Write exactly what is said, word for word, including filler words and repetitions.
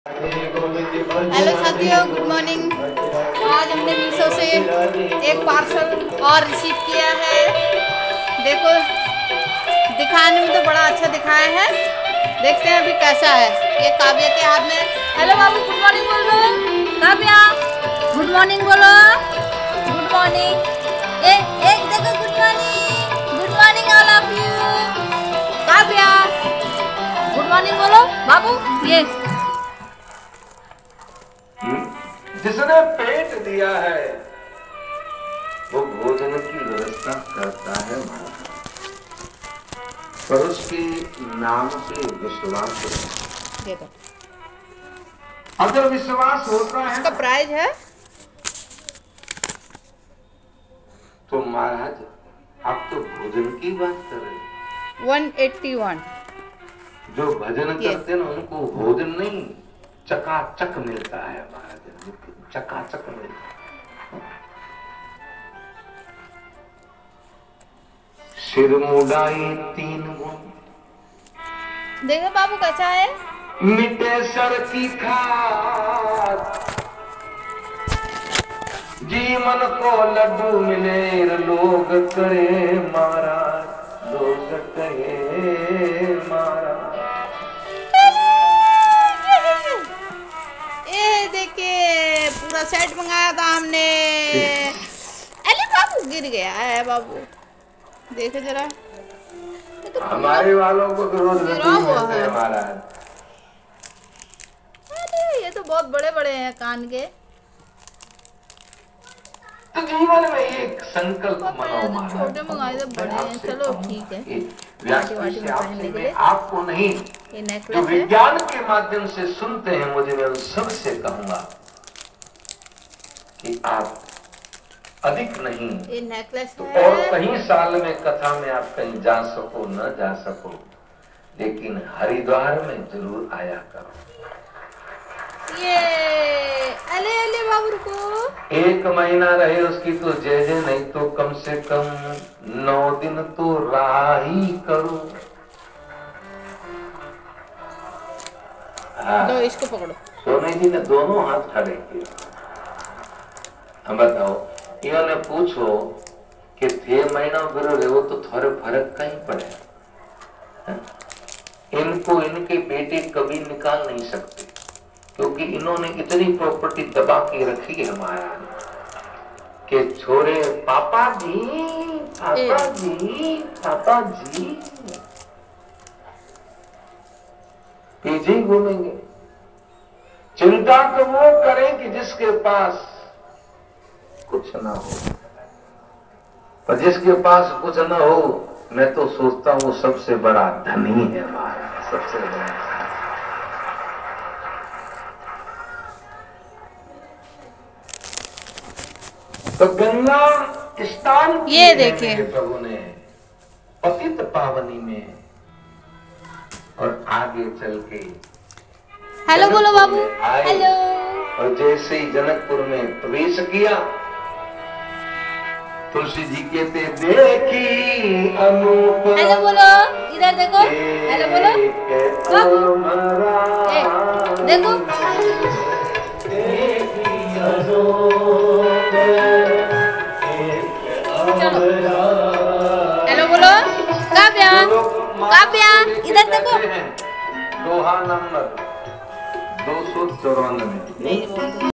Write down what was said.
Hello साथियों, good morning. आज हमने मीशो से एक पार्सल और रिसीव किया है। देखो, दिखाने में तो बड़ा अच्छा दिखाया है। देखते हैं अभी कैसा है। ये काव्या के हाथ में। हेलो बाबू, गुड मॉर्निंग बोल दो। काव्या गुड मॉर्निंग बोलो। Good morning. ए एक देखो, good morning. Good morning all of you. Kavya good morning बोलो बाबू। ये जिसने पेट दिया है वो भोजन की व्यवस्था करता है, पर उसके नाम पे विश्वास दे दो। अगर विश्वास होता है इसका प्राइस है तो महाराज आप तो भोजन की बात कर रहे हैं। One eighty one. जो भजन करते हैं ना उनको भोजन नहीं, चकाचक मिलता है महाराज, चकाचक मिलता है। सिर मुड़ाई तीन गुण, देखो बाबू कैसा है। मिटे सर की खाद, जीवन को लड्डू मिले लोग करे महाराज, लोग कहे महाराज। ये देखिए, पूरा सेट मंगाया था हमने। अरे बाबू गिर गया है बाबू, देखो जरा। तो हमारे वालों को तो रोज गिरा हुआ है महाराज। अरे ये तो बहुत बड़े बड़े हैं कान के। तो जीवन में एक संकल्प मनाओ महाराज। छोटे मंगाए थे, बड़े हैं। चलो ठीक है। वाटी वाटी में पहनने के लिए आपको नहीं, ये जो नेकलेस है। विज्ञान के माध्यम से सुनते हैं, मुझे मैं उन सबसे कहूंगा कि आप अधिक नहीं ये नेकलेस तो है। और कहीं साल में कथा में आप कहीं जा सको न जा सको, लेकिन हरिद्वार में जरूर आया करो। ये अले अले बाबू रुको। एक महीना रहे उसकी तो जय जय, नहीं तो कम से कम नौ दिन तो राह ही करो। हाँ। लो इसको पकड़ो। सोने जी ने दोनों हाथ खड़े किए। हम बताओ, इन्होंने पूछो कि थे महीना फिर रहो तो थोड़े फर्क कहीं पड़े। है? इनको इनके बेटे कभी निकाल नहीं सकते, क्योंकि इन्होंने इतनी प्रॉपर्टी दबा के रखी है हमारा कि छोरे पापा जी, पापा जी, पापा जी पीछे घूमेंगे। चिंता तो वो करें कि जिसके पास कुछ ना हो, पर जिसके पास कुछ ना हो, मैं तो सोचता हूँ वो सबसे बड़ा धनी है हमारा, सबसे बड़ा। तो गंगा स्नान ये देखिए प्रभु ने पतित पावनी में, और आगे चल के हेलो बोलो बाबू। हेलो। और जैसे ही जनकपुर में प्रवेश किया, तुलसी जी कहते देखी अनूप। हेलो बोलो, इधर देखो। हेलो बोलो बाबू। ए, देखो। चलो हेलो बोलो। काव्या, काव्या इधर देखो। लोहा नंबर दो सौ चौरानवे।